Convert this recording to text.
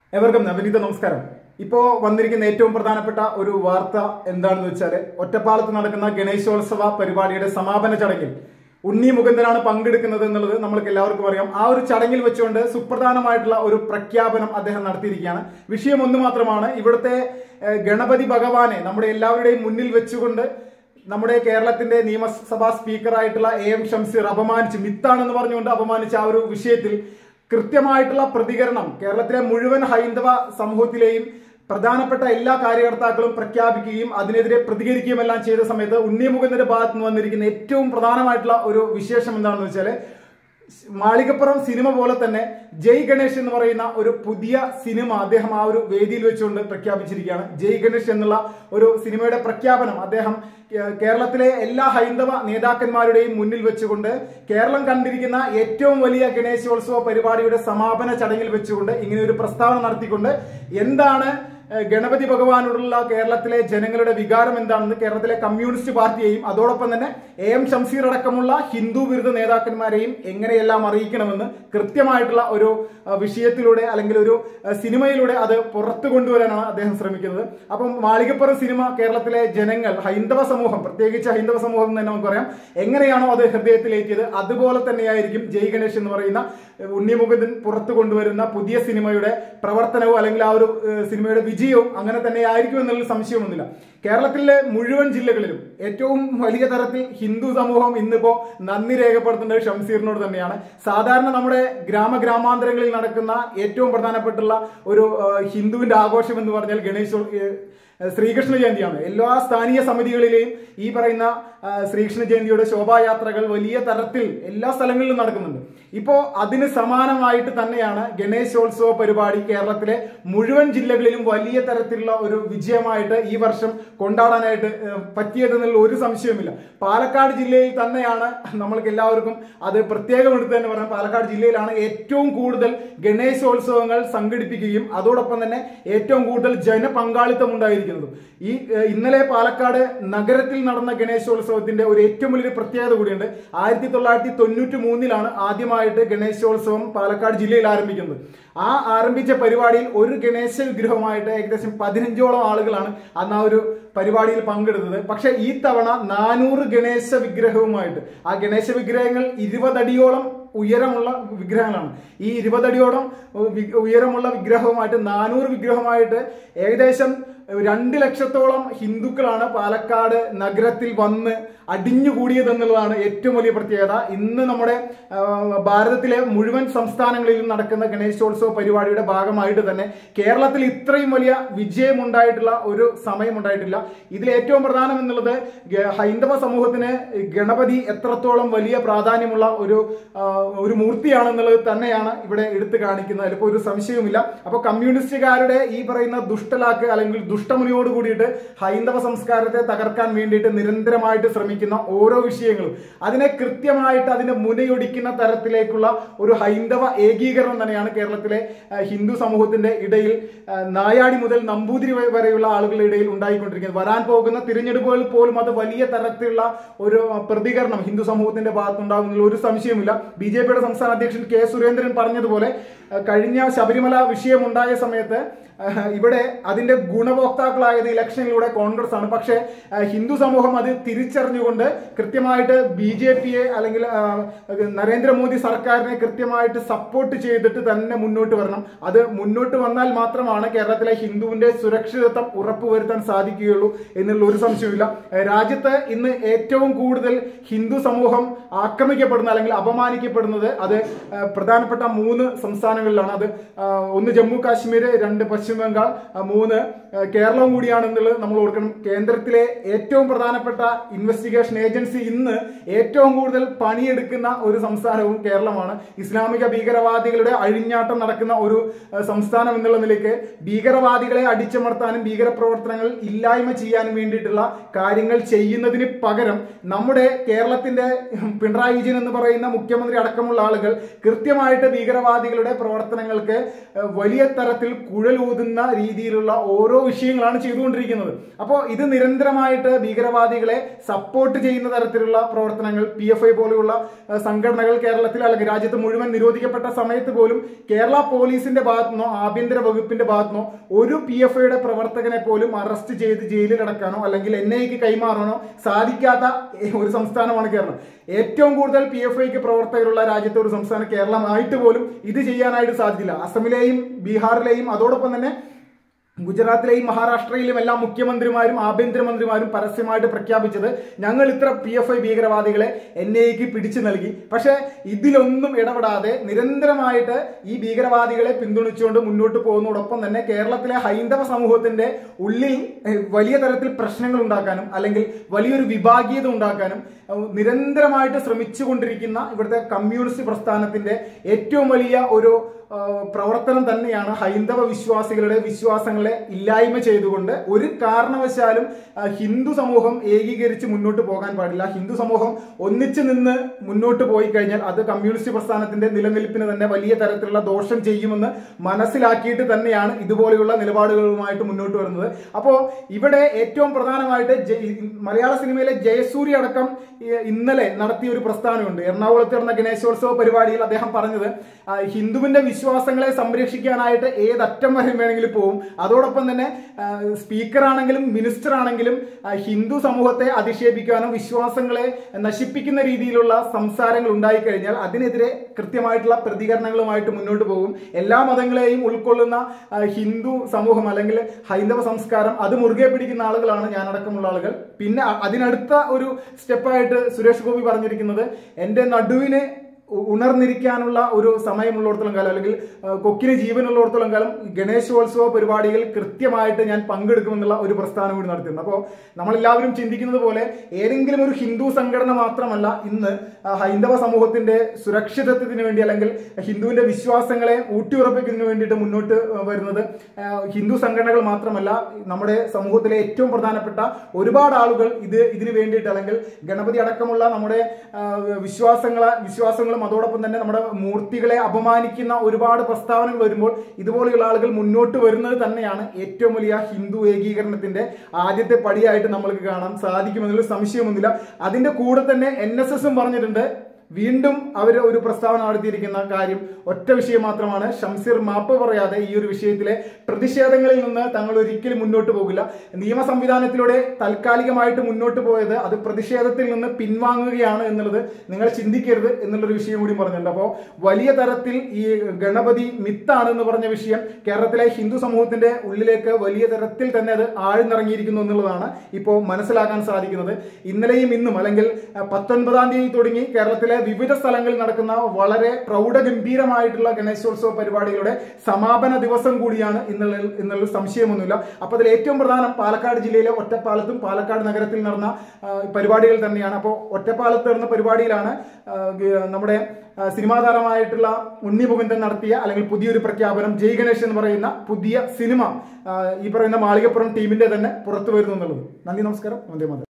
എവർക്കും നവനീത നമസ്കാരം. ഇപ്പോൾ വന്നിരിക്കുന്ന ഏറ്റവും പ്രധാനപ്പെട്ട ഒരു വാർത്ത എന്താണെന്ന് വെച്ചാൽ, ഒറ്റപ്പാലത്ത് നടക്കുന്ന ഗണേശോത്സവ പരിപാടിയുടെ സമാപന ചടങ്ങിൽ ഉണ്ണി മുകുന്ദനാണ് പങ്കെടുക്കുന്നത് എന്നുള്ളത് നമ്മൾക്ക് എല്ലാവർക്കും അറിയാം. ആ ഒരു ചടങ്ങിൽ വെച്ചുകൊണ്ട് സുപ്രധാനമായിട്ടുള്ള ഒരു പ്രഖ്യാപനം അദ്ദേഹം നടത്തിയിരിക്കുകയാണ്. വിഷയം ഒന്ന് മാത്രമാണ്, ഇവിടുത്തെ ഗണപതി ഭഗവാനെ നമ്മുടെ എല്ലാവരുടെയും മുന്നിൽ വെച്ചുകൊണ്ട് നമ്മുടെ കേരളത്തിന്റെ നിയമസഭാ സ്പീക്കറായിട്ടുള്ള AM ഷംസീർ അപമാനിച്ച്, മിത്താണെന്ന് പറഞ്ഞുകൊണ്ട് അപമാനിച്ച ആ ഒരു വിഷയത്തിൽ കൃത്യമായിട്ടുള്ള പ്രതികരണം കേരളത്തിലെ മുഴുവൻ ഹൈന്ദവ സമൂഹത്തിലെയും പ്രധാനപ്പെട്ട എല്ലാ കാര്യകർത്താക്കളും പ്രഖ്യാപിക്കുകയും അതിനെതിരെ പ്രതികരിക്കുകയും എല്ലാം ചെയ്ത സമയത്ത് ഉണ്ണി മുകുന്ദന്റെ ഭാഗത്ത് നിന്ന് വന്നിരിക്കുന്ന ഏറ്റവും പ്രധാനമായിട്ടുള്ള ഒരു വിശേഷം എന്താണെന്ന് വെച്ചാൽ, മാളികപ്പുറം സിനിമ പോലെ തന്നെ ജയ് ഗണേഷ് എന്ന് പറയുന്ന ഒരു പുതിയ സിനിമ അദ്ദേഹം ആ ഒരു വേദിയിൽ വെച്ചുകൊണ്ട് പ്രഖ്യാപിച്ചിരിക്കുകയാണ്. ജയ് ഗണേഷ് എന്നുള്ള ഒരു സിനിമയുടെ പ്രഖ്യാപനം അദ്ദേഹം കേരളത്തിലെ എല്ലാ ഹൈന്ദവ നേതാക്കന്മാരുടെയും മുന്നിൽ വെച്ചുകൊണ്ട് കേരളം കണ്ടിരിക്കുന്ന ഏറ്റവും വലിയ ഗണേശോത്സവ പരിപാടിയുടെ സമാപന ചടങ്ങിൽ വെച്ചുകൊണ്ട് ഇങ്ങനെ ഒരു പ്രസ്താവന നടത്തിക്കൊണ്ട് എന്താണ് ഗണപതി ഭഗവാനോടുള്ള കേരളത്തിലെ ജനങ്ങളുടെ വികാരം എന്താണെന്ന് കേരളത്തിലെ കമ്മ്യൂണിസ്റ്റ് പാർട്ടിയെയും അതോടൊപ്പം തന്നെ AM ഷംസീർ അടക്കമുള്ള ഹിന്ദു വിരുദ്ധ നേതാക്കന്മാരെയും എങ്ങനെയെല്ലാം അറിയിക്കണമെന്ന് കൃത്യമായിട്ടുള്ള ഒരു വിഷയത്തിലൂടെ അല്ലെങ്കിൽ ഒരു സിനിമയിലൂടെ അത് പുറത്തു കൊണ്ടുവരാനാണ് അദ്ദേഹം ശ്രമിക്കുന്നത്. അപ്പം മാളികപ്പുറം സിനിമ കേരളത്തിലെ ജനങ്ങൾ, ഹൈന്ദവ സമൂഹം, പ്രത്യേകിച്ച് ഹൈന്ദവ സമൂഹം എന്ന് തന്നെ നമുക്കറിയാം, എങ്ങനെയാണോ അത് ഹൃദയത്തിലേറ്റിയത് അതുപോലെ തന്നെയായിരിക്കും ജയ് ഗണേഷ് എന്ന് പറയുന്ന ഉണ്ണി മുകുന്ദൻ പുറത്തു കൊണ്ടുവരുന്ന പുതിയ സിനിമയുടെ പ്രവർത്തനവും അല്ലെങ്കിൽ ആ ഒരു സിനിമയുടെ വിജയവും അങ്ങനെ തന്നെ ആയിരിക്കും എന്നുള്ള സംശയമൊന്നുമില്ല. കേരളത്തിലെ മുഴുവൻ ജില്ലകളിലും ഏറ്റവും വലിയ തരത്തിൽ ഹിന്ദു സമൂഹം ഇന്നിപ്പോ നന്ദി രേഖപ്പെടുത്തേണ്ടത് ഷംസീറിനോട് തന്നെയാണ്. സാധാരണ നമ്മുടെ ഗ്രാമാന്തരങ്ങളിൽ നടക്കുന്ന ഏറ്റവും പ്രധാനപ്പെട്ടുള്ള ഒരു ഹിന്ദുവിന്റെ ആഘോഷം എന്ന് പറഞ്ഞാൽ ശ്രീകൃഷ്ണ ജയന്തിയാണ്. എല്ലാ സ്ഥാനീയ സമിതികളിലെയും ഈ പറയുന്ന ശ്രീകൃഷ്ണ ജയന്തിയുടെ ശോഭായാത്രകൾ വലിയ തരത്തിൽ എല്ലാ സ്ഥലങ്ങളിലും നടക്കുന്നുണ്ട്. ഇപ്പോ അതിന് സമാനമായിട്ട് തന്നെയാണ് ഗണേശോത്സവ പരിപാടി കേരളത്തിലെ മുഴുവൻ ജില്ലകളിലും വലിയ തരത്തിലുള്ള ഒരു വിജയമായിട്ട് ഈ വർഷം കൊണ്ടാടാനായിട്ട് പറ്റിയതെന്നുള്ള ഒരു സംശയവുമില്ല. പാലക്കാട് ജില്ലയിൽ തന്നെയാണ്, നമ്മൾക്ക് എല്ലാവർക്കും അത് പ്രത്യേകം എടുത്ത് തന്നെ പറയാം, പാലക്കാട് ജില്ലയിലാണ് ഏറ്റവും കൂടുതൽ ഗണേശോത്സവങ്ങൾ സംഘടിപ്പിക്കുകയും അതോടൊപ്പം തന്നെ ഏറ്റവും കൂടുതൽ ജനപങ്കാളിത്തം ഉണ്ടായിരിക്കുന്നത്. ഈ ഇന്നലെ പാലക്കാട് നഗരത്തിൽ നടന്ന ഗണേശോത്സവത്തിന്റെ ഒരു ഏറ്റവും വലിയൊരു പ്രത്യേകത കൂടിയുണ്ട്. 1993 ആദ്യമായിട്ട് ഗണേശോത്സവം പാലക്കാട് ജില്ലയിൽ ആരംഭിക്കുന്നത്. ആ ആരംഭിച്ച പരിപാടിയിൽ ഒരു ഗണേശ വിഗ്രഹമായിട്ട് ഏകദേശം 15ഓളം ആളുകളാണ് അന്ന് ആ ഒരു പരിപാടിയിൽ പങ്കെടുത്തത്. പക്ഷെ ഈ തവണ 400 ഗണേശ വിഗ്രഹവുമായിട്ട്, ആ ഗണേശ വിഗ്രഹങ്ങൾ 20 അടിയോളം ഉയരമുള്ള വിഗ്രഹങ്ങളാണ്. ഈ 20 അടിയോളം ഉയരമുള്ള വിഗ്രഹവുമായിട്ട് 400 വിഗ്രഹമായിട്ട് ഏകദേശം 2 ലക്ഷത്തോളം ഹിന്ദുക്കളാണ് പാലക്കാട് നഗരത്തിൽ വന്ന് അടിഞ്ഞുകൂടിയത് എന്നുള്ളതാണ് ഏറ്റവും വലിയ പ്രത്യേകത. ഇന്ന് നമ്മുടെ ഭാരതത്തിലെ മുഴുവൻ സംസ്ഥാനങ്ങളിലും നടക്കുന്ന ഗണേശോത്സവ പരിപാടിയുടെ ഭാഗമായിട്ട് തന്നെ കേരളത്തിൽ ഇത്രയും വലിയ വിജയമുണ്ടായിട്ടുള്ള ഒരു സമയം ഉണ്ടായിട്ടില്ല. ഇതിൽ ഏറ്റവും പ്രധാനം എന്നുള്ളത് ഹൈന്ദവ സമൂഹത്തിന് ഗണപതി എത്രത്തോളം വലിയ പ്രാധാന്യമുള്ള ഒരു മൂർത്തിയാണെന്നുള്ളത് തന്നെയാണ് ഇവിടെ എടുത്തു കാണിക്കുന്നത്. അതിലിപ്പോൾ ഒരു സംശയവുമില്ല. അപ്പോൾ കമ്മ്യൂണിസ്റ്റുകാരുടെ ഈ പറയുന്ന ദുഷ്ടലാക്ക് അല്ലെങ്കിൽ ദുഷ്ടമുനിയോട് കൂടിയിട്ട് ഹൈന്ദവ സംസ്കാരത്തെ തകർക്കാൻ വേണ്ടിയിട്ട് നിരന്തരമായിട്ട് ശ്രമിക്കുന്ന ഓരോ വിഷയങ്ങളും അതിനെ കൃത്യമായിട്ട് അതിനെ മുനയൊടിക്കുന്ന തരത്തിലേക്കുള്ള ഒരു ഹൈന്ദവ ഏകീകരണം തന്നെയാണ് കേരളത്തിലെ ഹിന്ദു സമൂഹത്തിന്റെ ഇടയിൽ, നായാടി മുതൽ നമ്പൂതിരി വരെയുള്ള ആളുകളുടെ ഇടയിൽ ഉണ്ടായിക്കൊണ്ടിരിക്കുന്നത്. വരാൻ പോകുന്ന തിരഞ്ഞെടുപ്പുകളിൽ പോലും അത് വലിയ തരത്തിലുള്ള ഒരു പ്രതികരണം ഹിന്ദു സമൂഹത്തിന്റെ ഭാഗത്തുണ്ടാകുന്നതിൽ ഒരു സംശയമില്ല. BJPയുടെ സംസ്ഥാന അധ്യക്ഷൻ K. സുരേന്ദ്രൻ പറഞ്ഞതുപോലെ, കഴിഞ്ഞ ശബരിമല വിഷയമുണ്ടായ സമയത്ത് ഇവിടെ അതിന്റെ ഗുണഭോക്താക്കളായത് ഇലക്ഷനിലൂടെ കോൺഗ്രസ് ആണ്. പക്ഷേ ഹിന്ദു സമൂഹം അത് തിരിച്ചറിഞ്ഞുകൊണ്ട് കൃത്യമായിട്ട് BJPയെ അല്ലെങ്കിൽ നരേന്ദ്രമോദി സർക്കാരിനെ കൃത്യമായിട്ട് സപ്പോർട്ട് ചെയ്തിട്ട് തന്നെ മുന്നോട്ട് വരണം. അത് മുന്നോട്ട് വന്നാൽ മാത്രമാണ് കേരളത്തിലെ ഹിന്ദുവിന്റെ സുരക്ഷിതത്വം ഉറപ്പുവരുത്താൻ സാധിക്കുകയുള്ളൂ എന്നുള്ള ഒരു സംശയമില്ല. രാജ്യത്ത് ഇന്ന് ഏറ്റവും കൂടുതൽ ഹിന്ദു സമൂഹം ആക്രമിക്കപ്പെടുന്ന അല്ലെങ്കിൽ അപമാനിക്കപ്പെടുന്നത് അത് പ്രധാനപ്പെട്ട 3 സംസ്ഥാനങ്ങളിലാണ്. അത് 1 ജമ്മു കാശ്മീർ, 2 പശ്ചിമ ബംഗാൾ, 3 കേരളവും കൂടിയാണെന്നുള്ളത് നമ്മൾ ഓർക്കണം. കേന്ദ്രത്തിലെ ഏറ്റവും പ്രധാനപ്പെട്ട ഇൻവെസ്റ്റിഗേഷൻ ഏജൻസി ഇന്ന് ഏറ്റവും കൂടുതൽ പണിയെടുക്കുന്ന ഒരു സംസ്ഥാനവും കേരളമാണ്. ഇസ്ലാമിക ഭീകരവാദികളുടെ അഴിഞ്ഞാട്ടം നടക്കുന്ന ഒരു സംസ്ഥാനം എന്നുള്ള നിലയ്ക്ക് ഭീകരവാദികളെ അടിച്ചമർത്താനും ഭീകരപ്രവർത്തനങ്ങൾ ഇല്ലായ്മ ചെയ്യാനും വേണ്ടിയിട്ടുള്ള കാര്യങ്ങൾ ചെയ്യുന്നതിന് പകരം നമ്മുടെ കേരളത്തിന്റെ പിണറായി വിജയൻ എന്ന് പറയുന്ന മുഖ്യമന്ത്രി അടക്കമുള്ള ആളുകൾ കൃത്യമായിട്ട് ഭീകരവാദികളുടെ പ്രവർത്തനങ്ങൾക്ക് വലിയ തരത്തിൽ കുഴലൂതി ഊതുന്ന രീതിയിലുള്ള ഓരോ വിഷയങ്ങളാണ് ചെയ്തുകൊണ്ടിരിക്കുന്നത്. അപ്പോൾ ഇത് നിരന്തരമായിട്ട് ഭീകരവാദികളെ സപ്പോർട്ട് ചെയ്യുന്ന തരത്തിലുള്ള പ്രവർത്തനങ്ങൾ PFI പോലെയുള്ള സംഘടനകൾ കേരളത്തിൽ അല്ലെങ്കിൽ രാജ്യത്ത് മുഴുവൻ നിരോധിക്കപ്പെട്ട സമയത്ത് പോലും കേരള പോലീസിന്റെ ഭാഗത്തുനിന്നോ ആഭ്യന്തര വകുപ്പിന്റെ ഭാഗത്തുനിന്നോ ഒരു PFIയുടെ പ്രവർത്തകനെ പോലും അറസ്റ്റ് ചെയ്ത് ജയിലിലടക്കാനോ അല്ലെങ്കിൽ NIAക്ക് കൈമാറാനോ സാധിക്കാത്ത ഒരു സംസ്ഥാനമാണ് കേരളം. ഏറ്റവും കൂടുതൽ PFIക്ക് പ്രവർത്തകരുള്ള രാജ്യത്തെ ഒരു സംസ്ഥാനം കേരളമായിട്ട് പോലും ഇത് ചെയ്യാനായിട്ട് സാധിക്കില്ല. അസമിലെയും ബീഹാറിലെയും അതോടൊപ്പം തന്നെ ഗുജറാത്തിലെയും മഹാരാഷ്ട്രയിലും എല്ലാ മുഖ്യമന്ത്രിമാരും ആഭ്യന്തരമന്ത്രിമാരും പരസ്യമായിട്ട് പ്രഖ്യാപിച്ചത് ഞങ്ങൾ ഇത്ര PFI ഭീകരവാദികളെ NIAക്ക് പിടിച്ചു നൽകി. പക്ഷെ ഇതിലൊന്നും ഇടപെടാതെ നിരന്തരമായിട്ട് ഈ ഭീകരവാദികളെ പിന്തുണച്ചുകൊണ്ട് മുന്നോട്ട് പോകുന്നതോടൊപ്പം തന്നെ കേരളത്തിലെ ഹൈന്ദവ സമൂഹത്തിന്റെ ഉള്ളിൽ വലിയ തരത്തിൽ പ്രശ്നങ്ങൾ ഉണ്ടാക്കാനും അല്ലെങ്കിൽ വലിയൊരു വിഭാഗീയത ഉണ്ടാക്കാനും നിരന്തരമായിട്ട് ശ്രമിച്ചുകൊണ്ടിരിക്കുന്ന ഇവിടുത്തെ കമ്മ്യൂണിസ്റ്റ് പ്രസ്ഥാനത്തിന്റെ ഏറ്റവും വലിയ ഒരു പ്രവർത്തനം തന്നെയാണ് ഹൈന്ദവ വിശ്വാസികളുടെ വിശ്വാസങ്ങളെ ഇല്ലായ്മ ചെയ്തുകൊണ്ട് ഒരു കാരണവശാലും ഹിന്ദു സമൂഹം ഏകീകരിച്ച് മുന്നോട്ട് പോകാൻ പാടില്ല. ഹിന്ദു സമൂഹം ഒന്നിച്ചു നിന്ന് മുന്നോട്ട് പോയി കഴിഞ്ഞാൽ അത് കമ്മ്യൂണിസ്റ്റ് പ്രസ്ഥാനത്തിന്റെ നിലനിൽപ്പിന് തന്നെ വലിയ തരത്തിലുള്ള ദോഷം ചെയ്യുമെന്ന് മനസ്സിലാക്കിയിട്ട് തന്നെയാണ് ഇതുപോലെയുള്ള നിലപാടുകളുമായിട്ട് മുന്നോട്ട് വരുന്നത്. അപ്പോൾ ഇവിടെ ഏറ്റവും പ്രധാനമായിട്ട് മലയാള സിനിമയിലെ ജയസൂര്യ അടക്കം ഇന്നലെ നടത്തിയ ഒരു പ്രസ്ഥാനമുണ്ട്. എറണാകുളത്ത് നടന്ന ഗണേശോത്സവ പരിപാടിയിൽ അദ്ദേഹം പറഞ്ഞത് ഹിന്ദുവിന്റെ വിശ്വാസങ്ങളെ സംരക്ഷിക്കാനായിട്ട് ഏതറ്റം വരെ വേണമെങ്കിലും പോവും. അതോടൊപ്പം തന്നെ സ്പീക്കർ ആണെങ്കിലും മിനിസ്റ്റർ ആണെങ്കിലും ഹിന്ദു സമൂഹത്തെ അധിക്ഷേപിക്കാനോ വിശ്വാസങ്ങളെ നശിപ്പിക്കുന്ന രീതിയിലുള്ള സംസാരങ്ങൾ ഉണ്ടായിക്കഴിഞ്ഞാൽ അതിനെതിരെ കൃത്യമായിട്ടുള്ള പ്രതികരണങ്ങളുമായിട്ട് മുന്നോട്ട് പോകും. എല്ലാ മതങ്ങളെയും ഉൾക്കൊള്ളുന്ന ഹിന്ദു സമൂഹം അല്ലെങ്കിൽ ഹൈന്ദവ സംസ്കാരം അത് മുറുകെ പിടിക്കുന്ന ആളുകളാണ് ഞാനടക്കമുള്ള ആളുകൾ. പിന്നെ അതിനടുത്ത ഒരു സ്റ്റെപ്പായിട്ട് സുരേഷ് ഗോപി പറഞ്ഞിരിക്കുന്നത് എന്റെ നടുവിനെ ഉണർന്നിരിക്കാനുള്ള ഒരു സമയമുള്ളിടത്തോളം കാലം അല്ലെങ്കിൽ കൊക്കിന് ജീവനുള്ളിടത്തോളം കാലം ഗണേശോത്സവ പരിപാടികൾ കൃത്യമായിട്ട് ഞാൻ പങ്കെടുക്കുമെന്നുള്ള ഒരു പ്രസ്ഥാനം കൂടി നടത്തിയിട്ടുണ്ട്. അപ്പോൾ നമ്മളെല്ലാവരും ചിന്തിക്കുന്നത് പോലെ ഏതെങ്കിലും ഒരു ഹിന്ദു സംഘടന മാത്രമല്ല ഇന്ന് ഹൈന്ദവ സമൂഹത്തിന്റെ സുരക്ഷിതത്വത്തിന് വേണ്ടി അല്ലെങ്കിൽ ഹിന്ദുവിന്റെ വിശ്വാസങ്ങളെ ഊട്ടിയുറപ്പിക്കുന്നതിന് വേണ്ടിയിട്ട് മുന്നോട്ട് വരുന്നത് ഹിന്ദു സംഘടനകൾ മാത്രമല്ല, നമ്മുടെ സമൂഹത്തിലെ ഏറ്റവും പ്രധാനപ്പെട്ട ഒരുപാട് ആളുകൾ ഇതിനു വേണ്ടിയിട്ട് അല്ലെങ്കിൽ ഗണപതി അടക്കമുള്ള നമ്മുടെ വിശ്വാസങ്ങളും അതോടൊപ്പം തന്നെ നമ്മുടെ മൂർത്തികളെ അപമാനിക്കുന്ന ഒരുപാട് പ്രസ്താവനകൾ വരുമ്പോൾ ഇതുപോലെയുള്ള ആളുകൾ മുന്നോട്ട് വരുന്നത് തന്നെയാണ് ഏറ്റവും വലിയ ഹിന്ദു ഏകീകരണത്തിന്റെ ആദ്യത്തെ പടിയായിട്ട് നമ്മൾക്ക് കാണാൻ സാധിക്കുമെന്നുള്ള സംശയമൊന്നുമില്ല. അതിന്റെ കൂടെ തന്നെ NSSും പറഞ്ഞിട്ടുണ്ട്. വീണ്ടും അവർ ഒരു പ്രസ്താവന നടത്തിയിരിക്കുന്ന കാര്യം ഒറ്റ വിഷയം മാത്രമാണ്. ഷംസീർ മാപ്പ് പറയാതെ ഈ ഒരു വിഷയത്തിലെ പ്രതിഷേധങ്ങളിൽ നിന്ന് തങ്ങൾ ഒരിക്കലും മുന്നോട്ട് പോകില്ല. നിയമ സംവിധാനത്തിലൂടെ താൽക്കാലികമായിട്ട് മുന്നോട്ട് പോയത് അത് പ്രതിഷേധത്തിൽ നിന്ന് പിൻവാങ്ങുകയാണ് എന്നുള്ളത് നിങ്ങൾ ചിന്തിക്കരുത് എന്നുള്ളൊരു വിഷയം കൂടി പറഞ്ഞിട്ടുണ്ട്. അപ്പോൾ വലിയ തരത്തിൽ ഈ ഗണപതി മിത്താണ് എന്ന് പറഞ്ഞ വിഷയം കേരളത്തിലെ ഹിന്ദു സമൂഹത്തിന്റെ ഉള്ളിലേക്ക് വലിയ തരത്തിൽ തന്നെ അത് ആഴ്ന്നിറങ്ങിയിരിക്കുന്നു എന്നുള്ളതാണ് ഇപ്പോൾ മനസ്സിലാക്കാൻ സാധിക്കുന്നത്. ഇന്നലെയും ഇന്നും അല്ലെങ്കിൽ 19-ാം തീയതി തുടങ്ങി കേരളത്തിലെ വിവിധ സ്ഥലങ്ങളിൽ നടക്കുന്ന വളരെ പ്രൗഢഗംഭീരമായിട്ടുള്ള ഗണേശോത്സവ പരിപാടികളുടെ സമാപന ദിവസം കൂടിയാണ് എന്നുള്ള സംശയമൊന്നുമില്ല. അപ്പൊ അതിൽ ഏറ്റവും പ്രധാനം പാലക്കാട് ജില്ലയിലെ ഒറ്റപ്പാലത്തും പാലക്കാട് നഗരത്തിൽ നടന്ന പരിപാടികൾ തന്നെയാണ്. അപ്പോൾ ഒറ്റപ്പാലത്ത് നടന്ന പരിപാടിയിലാണ് നമ്മുടെ സിനിമാ താരമായിട്ടുള്ള ഉണ്ണി മുകുന്ദൻ നടത്തിയ അല്ലെങ്കിൽ പുതിയൊരു പ്രഖ്യാപനം ജയ് ഗണേഷ് എന്ന് പറയുന്ന പുതിയ സിനിമ ഈ പറയുന്ന മാളികപ്പുറം ടീമിന്റെ തന്നെ പുറത്തു വരുന്നു എന്നുള്ളത്. നന്ദി, നമസ്കാരം, വന്ദേ മാതരം.